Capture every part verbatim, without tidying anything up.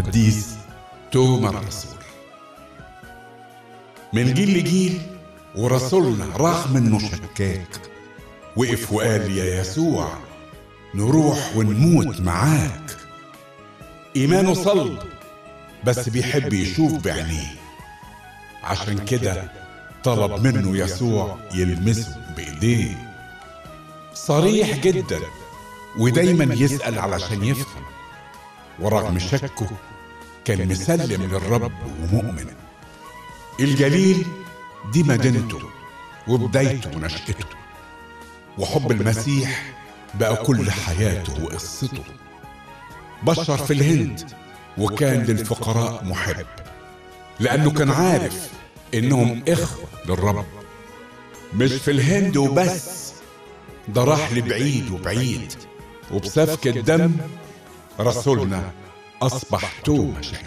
القديس توما الرسول. من جيل لجيل ورسولنا رغم انه شكاك وقف وقال يا يسوع نروح ونموت معاك. ايمانه صلب بس بيحب يشوف بعينيه، عشان كده طلب منه يسوع يلمسه بايديه. صريح جدا ودايما يسأل علشان يفهم، ورغم شكه كان مسلم للرب ومؤمن. الجليل دي مدينته وبدايته ونشأته، وحب المسيح بقى كل حياته وقصته. بشر في الهند وكان للفقراء محب، لأنه كان عارف إنهم إخوة للرب. مش في الهند وبس، ده راح لبعيد وبعيد، وبسفك الدم رسولنا أصبح توما شهيد.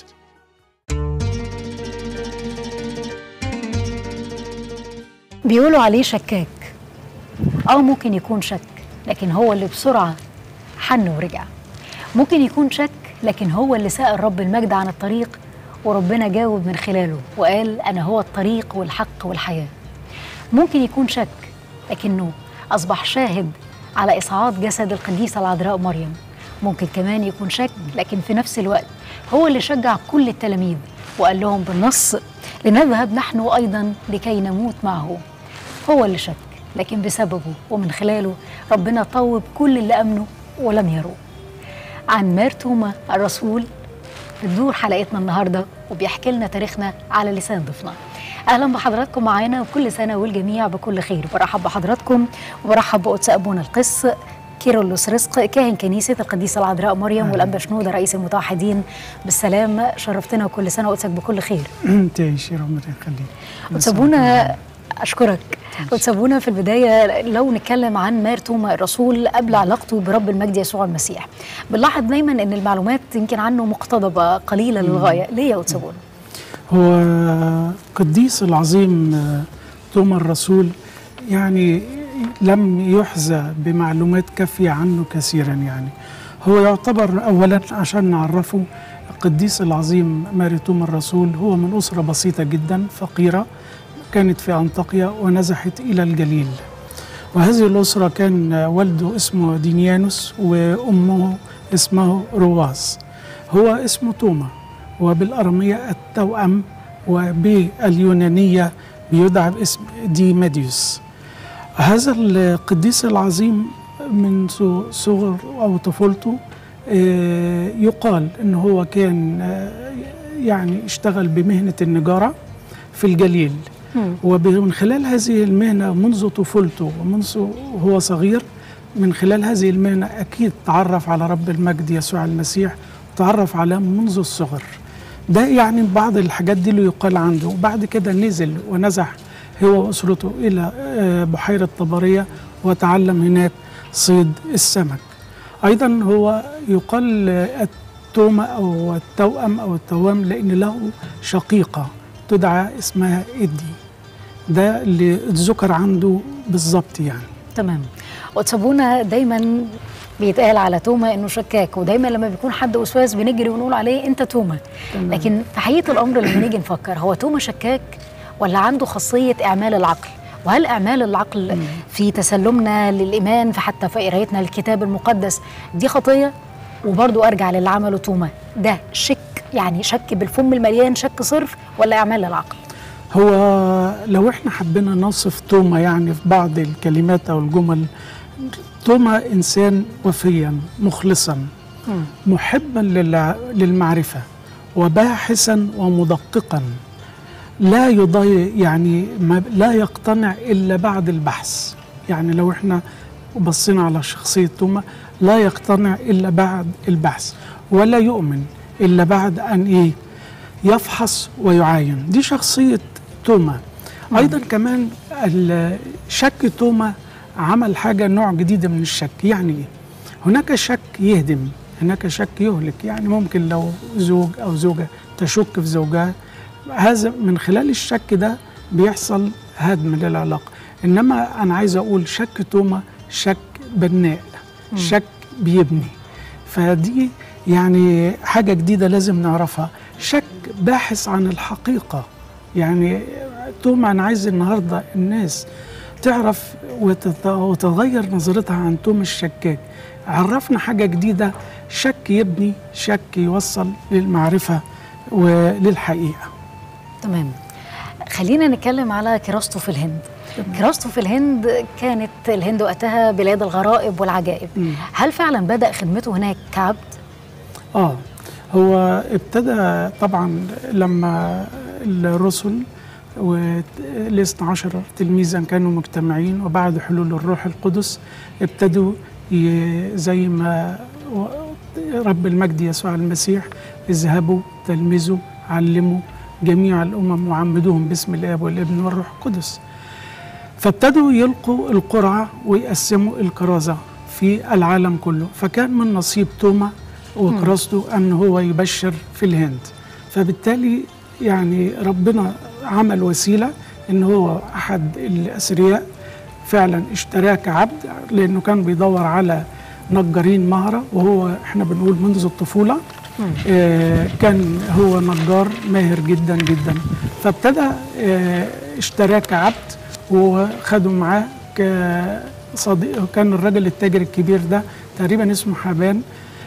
بيقولوا عليه شكاك. اه ممكن يكون شك، لكن هو اللي بسرعة حن ورجع. ممكن يكون شك، لكن هو اللي سأل رب المجد عن الطريق، وربنا جاوب من خلاله وقال أنا هو الطريق والحق والحياة. ممكن يكون شك، لكنه أصبح شاهد على إصعاد جسد القديسة العذراء مريم. ممكن كمان يكون شك، لكن في نفس الوقت هو اللي شجع كل التلاميذ وقال لهم بالنص لنذهب نحن أيضا لكي نموت معه. هو اللي شك، لكن بسببه ومن خلاله ربنا طوب كل اللي أمنوا ولم يروه. عن مار توما الرسول بتدور حلقتنا النهارده، وبيحكي لنا تاريخنا على لسان ضيفنا. اهلا بحضراتكم معانا، وكل سنه والجميع بكل خير. برحب بحضراتكم وبرحب بقدس ابونا القس كيرلس رزق كاهن كنيسه القديسه العذراء مريم، والانبا شنوده رئيس المتوحدين بالسلام. شرفتنا وكل سنه وقدسك بكل خير. انت يا شيخ ربنا يخليك. قدس ابونا اشكرك. قدس ابونا في البدايه لو نتكلم عن مار توما الرسول قبل علاقته برب المجد يسوع المسيح، بنلاحظ دايما ان المعلومات يمكن عنه مقتضبه قليله للغايه. ليه يا قدس ابونا؟ هو قديس العظيم توما الرسول يعني لم يحظى بمعلومات كافيه عنه كثيرا. يعني هو يعتبر اولا عشان نعرفه القديس العظيم ماري توما الرسول هو من اسره بسيطه جدا فقيره كانت في أنطاكيا ونزحت إلى الجليل. وهذه الأسرة كان والده اسمه دينيانوس وأمه اسمه رواس. هو اسمه توما، وبالأرمية التوأم، وباليونانية بيدعى باسم ديماديوس. هذا القديس العظيم منذ صغر أو طفولته يقال أنه هو كان يعني اشتغل بمهنة النجارة في الجليل، ومن خلال هذه المهنة منذ طفولته ومنذ هو صغير، من خلال هذه المهنة أكيد تعرف على رب المجد يسوع المسيح وتعرف عليه منذ الصغر. ده يعني بعض الحاجات دي اللي يقال عنده. وبعد كده نزل ونزح هو وأسرته إلى بحيرة طبرية وتعلم هناك صيد السمك. أيضا هو يقال التوما أو التوأم أو التوام لأن له شقيقة تدعى اسمها إدي. ده اللي اتذكر عنده بالظبط يعني. تمام. قدس ابونا دايما بيتقال على توما انه شكاك، ودايما لما بيكون حد وسواس بنجري ونقول عليه انت توما. تمام. لكن في حقيقه الامر لما نيجي نفكر، هو توما شكاك ولا عنده خاصيه اعمال العقل؟ وهل اعمال العقل مم. في تسلمنا للايمان، في حتى في قرايتنا للكتاب المقدس دي خطيه؟ وبرضه ارجع للي عمله توما، ده شك يعني شك بالفم المليان، شك صرف، ولا اعمال العقل؟ هو لو احنا حبينا نوصف توما يعني في بعض الكلمات او الجمل، توما انسان وفيا مخلصا محبا للمعرفه وباحثا ومدققا، لا يضيع يعني ما لا يقتنع الا بعد البحث. يعني لو احنا بصينا على شخصيه توما لا يقتنع الا بعد البحث، ولا يؤمن الا بعد ان ايه يفحص ويعاين. دي شخصيه توما. ايضا كمان الشك توما عمل حاجه نوع جديد من الشك. يعني ايه؟ هناك شك يهدم، هناك شك يهلك. يعني ممكن لو زوج او زوجه تشك في زوجها، هذا من خلال الشك ده بيحصل هدم للعلاقه. انما انا عايز اقول شك توما شك بناء، شك بيبني. فدي يعني حاجة جديدة لازم نعرفها، شك باحث عن الحقيقة. يعني توما أنا عايز النهاردة الناس تعرف وتتغير نظرتها عن توما الشكاك. عرفنا حاجة جديدة، شك يبني، شك يوصل للمعرفة وللحقيقة. تمام. خلينا نتكلم على كراسته في الهند. كراسته في الهند كانت الهند وقتها بلاد الغرائب والعجائب. م. هل فعلا بدأ خدمته هناك كعبد؟ آه هو ابتدى طبعا لما الرسل والاثنى عشر تلميذا كانوا مجتمعين، وبعد حلول الروح القدس ابتدوا زي ما رب المجد يسوع المسيح اذهبوا تلمذوا علموا جميع الأمم وعمدوهم باسم الآب والابن والروح القدس. فابتدوا يلقوا القرعة ويقسموا الكرازة في العالم كله، فكان من نصيب توما وكراسته أن هو يبشر في الهند. فبالتالي يعني ربنا عمل وسيلة أن هو أحد الأثرياء فعلا اشتراه كعبد، لأنه كان بيدور على نجارين مهرة، وهو احنا بنقول منذ الطفولة آه كان هو نجار ماهر جدا جدا. فابتدى آه اشتراه كعبد وخدوا معاه كصديق. كان الرجل التاجر الكبير ده تقريبا اسمه حبان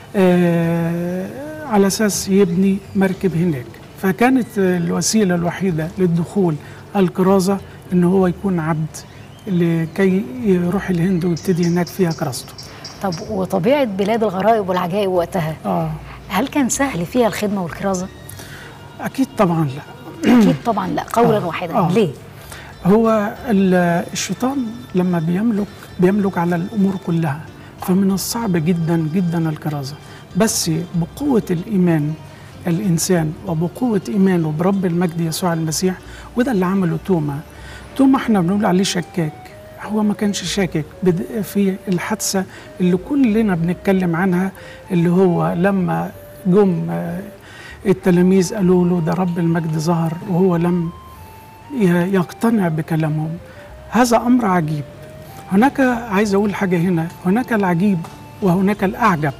آه على أساس يبني مركب هناك. فكانت الوسيلة الوحيدة للدخول الكرازة إن هو يكون عبد لكي يروح الهند ويبتدي هناك فيها كراسته. طب وطبيعة بلاد الغرائب والعجائب وقتها آه. هل كان سهل فيها الخدمة والكرازة؟ أكيد طبعا لا. أكيد طبعا لا، قولا آه. واحدا. آه. ليه؟ هو الشيطان لما بيملك بيملك على الأمور كلها، فمن الصعب جدا جدا الكرازة، بس بقوة الإيمان الإنسان وبقوة إيمانه برب المجد يسوع المسيح. وده اللي عمله توما. توما احنا بنقول عليه شكاك، هو ما كانش شاكك في الحادثة اللي كلنا بنتكلم عنها، اللي هو لما جم التلاميذ قالوا له ده رب المجد ظهر وهو لم يقتنع بكلامهم. هذا أمر عجيب. هناك عايز أقول حاجة هنا، هناك العجيب وهناك الأعجب.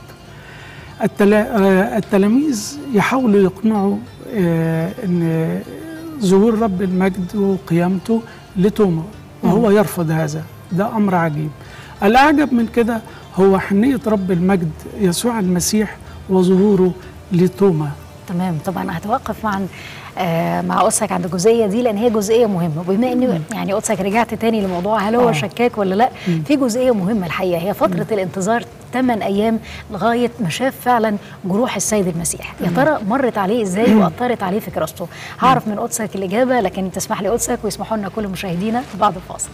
التلاميذ يحاولوا يقنعوا أن ظهور رب المجد وقيامته لتوما، وهو يرفض هذا. ده أمر عجيب. الأعجب من كده هو حنية رب المجد يسوع المسيح وظهوره لتوما. تمام. طبعا هتوقف مع آه مع قدسك عند الجزئيه دي، لان هي جزئيه مهمه. بما ان يعني قدسك رجعت تاني لموضوع هل هو آه. شكاك ولا لا، مم. في جزئيه مهمه الحقيقه، هي فتره مم. الانتظار ثمان ايام لغايه ما شاف فعلا جروح السيد المسيح. يا ترى مرت عليه ازاي واثرت عليه في كراسته؟ هعرف من قدسك الاجابه، لكن تسمح لي قدسك ويسمحوا لنا كل مشاهدينا بعد الفاصل.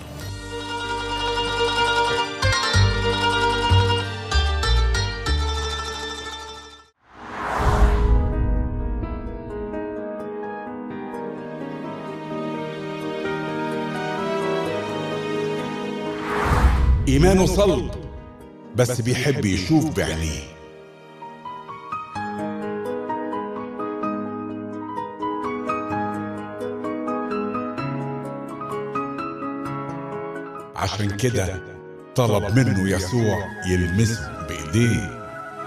إيمانه صلب بس بيحب يشوف بعينيه. عشان كده طلب منه يسوع يلمسه بإيديه.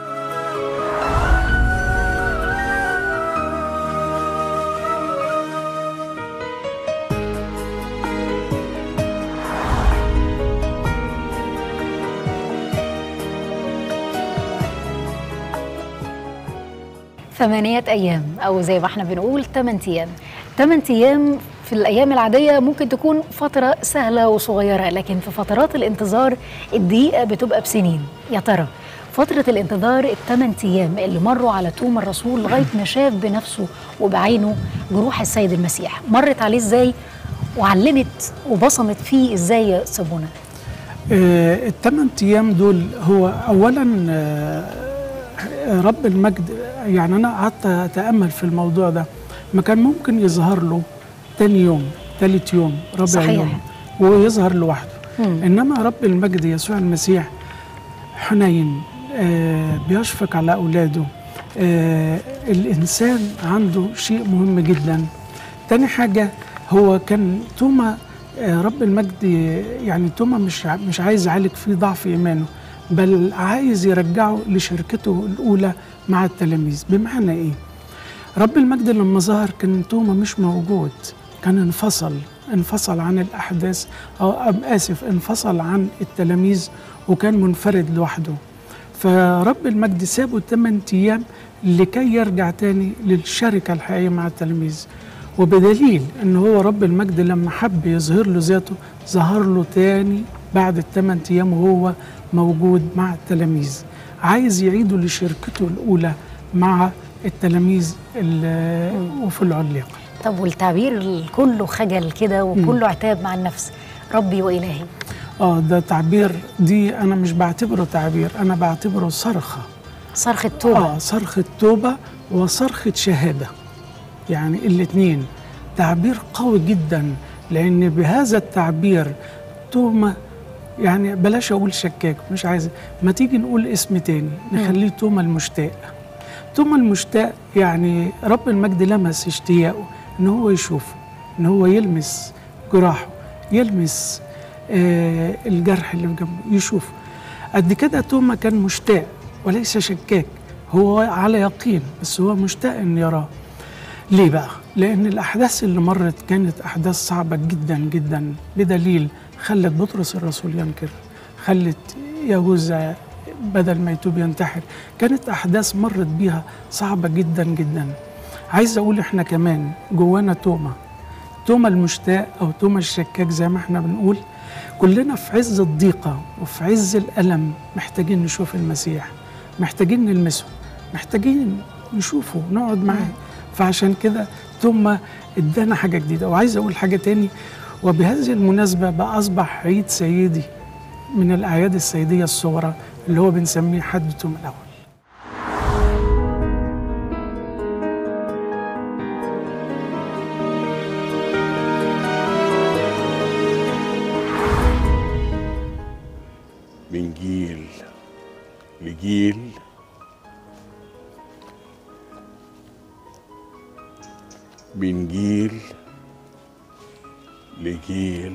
ثمانية أيام، أو زي ما احنا بنقول ثمان أيام. ثمان أيام في الأيام العادية ممكن تكون فترة سهلة وصغيرة، لكن في فترات الانتظار الدقيقة بتبقى بسنين. يا ترى فترة الانتظار الثمان أيام اللي مروا على توما الرسول لغاية ما شاف بنفسه وبعينه جروح السيد المسيح، مرت عليه ازاي وعلمت وبصمت فيه ازاي يا سابونا؟ آه الثمان أيام دول هو أولا آه رب المجد، يعني أنا قعدت أتأمل في الموضوع ده، ما كان ممكن يظهر له تاني يوم ثالث يوم ربع صحيح. يوم ويظهر لوحده. مم. إنما رب المجد يسوع المسيح حنين، آه بيشفق على أولاده. آه الإنسان عنده شيء مهم جدا. تاني حاجة هو كان توما، آه رب المجد يعني توما مش مش عايز يعالج فيه ضعف إيمانه، بل عايز يرجعه لشركته الأولى مع التلاميذ. بمعنى إيه؟ رب المجد لما ظهر كان توما مش موجود، كان انفصل انفصل عن الأحداث، أو آسف انفصل عن التلاميذ وكان منفرد لوحده. فرب المجد سابه ثمان أيام لكي يرجع تاني للشركة الحقيقية مع التلاميذ. وبدليل ان هو رب المجد لما حب يظهر له ذاته ظهر له تاني بعد الثمان ايام وهو موجود مع التلاميذ، عايز يعيده لشركته الاولى مع التلاميذ وفي العليقه. طب والتعبير كله خجل كده وكله عتاب مع النفس، ربي والهي، اه ده تعبير، دي انا مش بعتبره تعبير، انا بعتبره صرخه صرخه توبه. اه صرخه توبه وصرخه شهاده، يعني الاثنين تعبير قوي جدا. لان بهذا التعبير توما، يعني بلاش اقول شكاك، مش عايز، ما تيجي نقول اسم تاني نخليه توما المشتاق. توما المشتاق يعني رب المجد لمس اشتياقه ان هو يشوفه، ان هو يلمس جراحه، يلمس آه الجرح اللي جنبه، يشوفه. قد كده توما كان مشتاق وليس شكاك، هو على يقين بس هو مشتاق ان يراه. ليه بقى؟ لأن الأحداث اللي مرت كانت أحداث صعبة جدا جدا، بدليل خلت بطرس الرسول ينكر، خلت يهوذا بدل ما يتوب ينتحر، كانت أحداث مرت بيها صعبة جدا جدا. عايز أقول إحنا كمان جوانا توما، توما المشتاق أو توما الشكاك زي ما إحنا بنقول. كلنا في عز الضيقة وفي عز الألم محتاجين نشوف المسيح، محتاجين نلمسه، محتاجين نشوفه، نقعد معاه. فعشان كده توما ادانا حاجه جديده. وعايز اقول حاجه تاني، وبهذه المناسبه بقى اصبح عيد سيدي من الاعياد السيديه الصغرى اللي هو بنسميه حد توما الاول. من جيل لجيل من جيل لجيل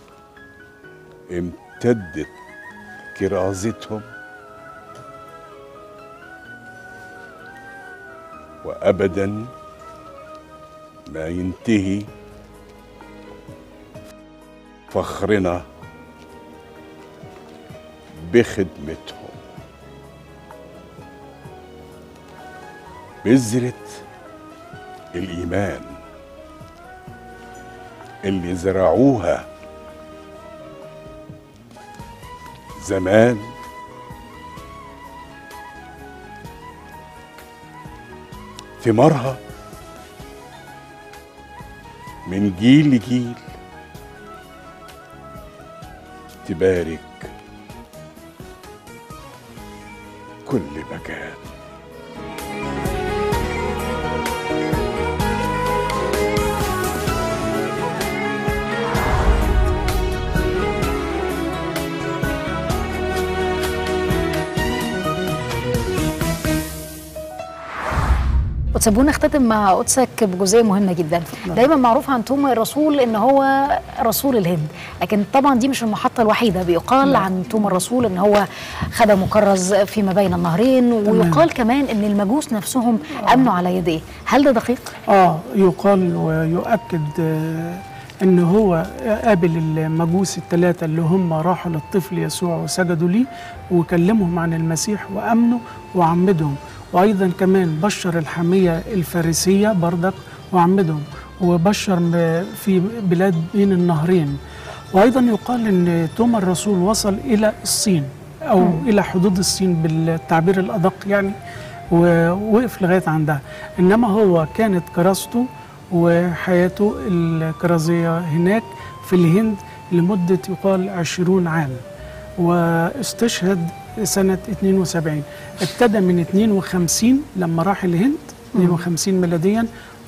امتدت كرازتهم، وأبدا ما ينتهي فخرنا بخدمتهم. بذرة الإيمان اللي زرعوها زمان ثمارها من جيل لجيل تبارك كل مكان. وتسيبونا نختتم مع قدسك بجزئيه مهمه جدا. دايما معروف عن توما الرسول ان هو رسول الهند، لكن طبعا دي مش المحطه الوحيده. بيقال لا. عن توما الرسول ان هو خدم مكرز فيما بين النهرين، ويقال كمان ان المجوس نفسهم آه. امنوا على يديه. هل ده دقيق؟ اه يقال ويؤكد آه ان هو قابل المجوس الثلاثه اللي هم راحوا للطفل يسوع وسجدوا ليه وكلمهم عن المسيح وامنوا وعمدهم، وايضا كمان بشر الحاميه الفارسيه بردك وعمدهم، وبشر في بلاد بين النهرين. وايضا يقال ان توما الرسول وصل الى الصين او م. الى حدود الصين بالتعبير الادق يعني، ووقف لغايه عندها. انما هو كانت كراسته وحياته الكرازيه هناك في الهند لمده يقال عشرون عام، واستشهد سنة اثنين وسبعين. ابتدى من اثنين وخمسين لما راح الهند اثنين وخمسين ميلاديا،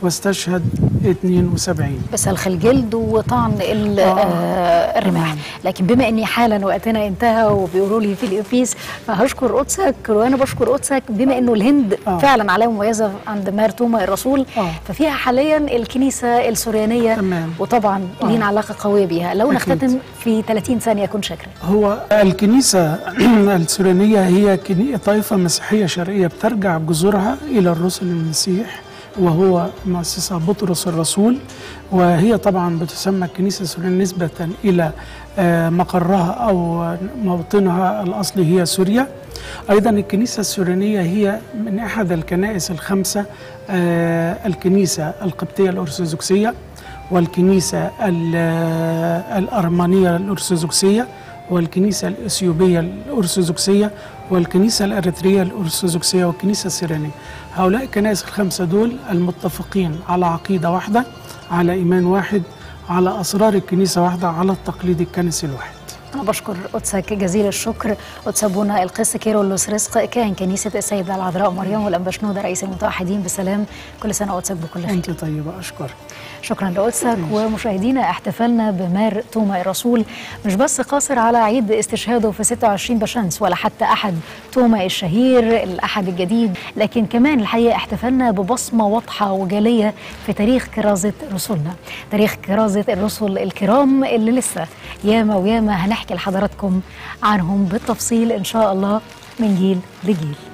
واستشهد اثنين وسبعين. بسلخ الجلد وطعن ال- آه الرماح. لكن بما اني حالا وقتنا انتهى وبيقولوا لي في الإوفيس، فهشكر قدسك وانا بشكر قدسك بما انه الهند آه. فعلا علامه مميزه عند مار توما الرسول، آه. ففيها حاليا الكنيسه السوريانيه، تمام. وطبعا آه. لينا علاقه قويه بيها. لو أكيد. نختتم في ثلاثين ثانيه كن شاكره. هو الكنيسة السوريانية هي كني- طائفة مسيحية شرقية بترجع جذورها إلى الرسل المسيح، وهو مؤسسها بطرس الرسول، وهي طبعا بتسمى الكنيسة السوريانية نسبة إلى آه، مقرها أو موطنها الأصلي هي سوريا. أيضا الكنيسة السوريانية هي من أحد الكنائس الخمسة، آه، الكنيسة القبطية الأرثوذكسية، والكنيسة ال- الأرمنية الأرثوذكسية، والكنيسة الإثيوبية الأرثوذكسية، والكنيسة الأريترية الأرثوذكسية، والكنيسة السيريانية. هؤلاء الكنائس الخمسة دول المتفقين على عقيدة واحدة، على إيمان واحد، على أسرار الكنيسة واحدة، على التقليد الكنسي الواحد. أنا بشكر قدسك جزيل الشكر قدس أبونا القس كيرلس رزق كاهن كنيسة السيدة العذراء مريم والأنبا شنودة رئيس المتوحدين بسلام. كل سنة قدسك بكل خير. أنت طيبة، أشكرك. شكرا لقدسك. ومشاهدينا، احتفلنا بمار توما الرسول مش بس قاصر على عيد استشهاده في ستة وعشرين بشمس ولا حتى أحد توما الشهير الأحد الجديد، لكن كمان الحقيقة احتفلنا ببصمة واضحة وجالية في تاريخ كرازة رسلنا، تاريخ كرازة الرسل الكرام اللي لسه ياما وياما هنحكي لحضراتكم عنهم بالتفصيل إن شاء الله من جيل لجيل.